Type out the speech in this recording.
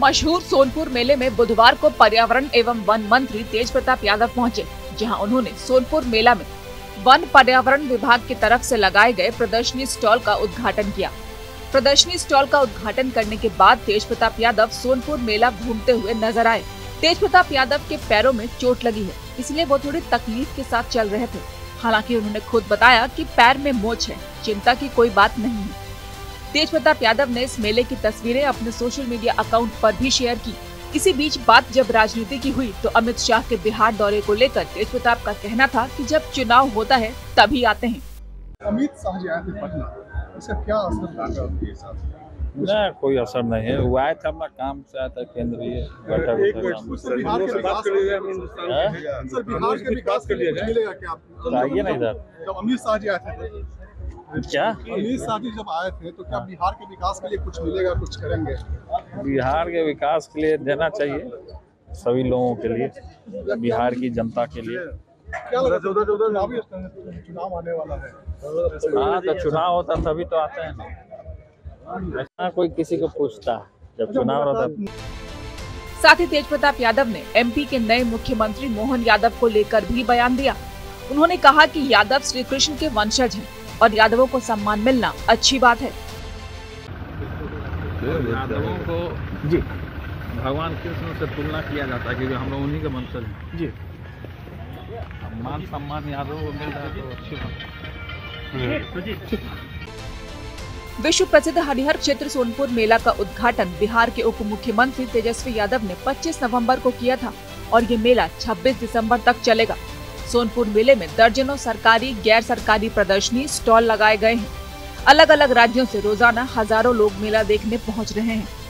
मशहूर सोनपुर मेले में बुधवार को पर्यावरण एवं वन मंत्री तेज प्रताप यादव पहुंचे, जहां उन्होंने सोनपुर मेला में वन पर्यावरण विभाग की तरफ से लगाए गए प्रदर्शनी स्टॉल का उद्घाटन किया। प्रदर्शनी स्टॉल का उद्घाटन करने के बाद तेज प्रताप यादव सोनपुर मेला घूमते हुए नजर आए। तेज प्रताप यादव के पैरों में चोट लगी है, इसलिए वो थोड़ी तकलीफ के साथ चल रहे थे। हालांकि उन्होंने खुद बताया कि पैर में मोच है, चिंता की कोई बात नहीं है। तेज प्रताप यादव ने इस मेले की तस्वीरें अपने सोशल मीडिया अकाउंट पर भी शेयर की। इसी बीच बात जब राजनीति की हुई तो अमित शाह के बिहार दौरे को लेकर तेज प्रताप का कहना था कि जब चुनाव होता है तभी आते हैं। अमित शाह जी आए थे पटना, इसका क्या असर डाला आपके साथ? नहीं, कोई असर नहीं है। वो आए थे अपना काम से, आया था केंद्रीय बैठक। बिहार के विकास के लिए मिलेगा क्या? आइए ना इधर। जब अमित शाह जी आए थे क्या अमित शाह जी जब आए थे तो क्या बिहार के विकास के लिए कुछ मिलेगा, कुछ करेंगे? बिहार के विकास के लिए देना चाहिए सभी लोगों के लिए, बिहार की जनता के लिए। क्या लगा? चुनाव आने वाला है। हाँ, तो चुनाव होता तभी तो आते हैं ना। ऐसा कोई किसी को पूछता जब चुनाव रहता। साथ ही तेज प्रताप यादव ने एमपी के नए मुख्यमंत्री मोहन यादव को लेकर भी बयान दिया। उन्होंने कहा कि यादव श्री कृष्ण के वंशज हैं और यादवों को सम्मान मिलना अच्छी बात है। यादवों को जी भगवान कृष्ण से तुलना किया जाता है क्योंकि हम लोग उन्हीं के वंशज हैं जी। मान सम्मान यादवों को मिल रहा है तो अच्छी बात है। विश्व प्रसिद्ध हरिहर क्षेत्र सोनपुर मेला का उद्घाटन बिहार के उप मुख्यमंत्री तेजस्वी यादव ने 25 नवंबर को किया था और ये मेला 26 दिसंबर तक चलेगा। सोनपुर मेले में दर्जनों सरकारी गैर सरकारी प्रदर्शनी स्टॉल लगाए गए हैं। अलग अलग राज्यों से रोजाना हजारों लोग मेला देखने पहुंच रहे हैं।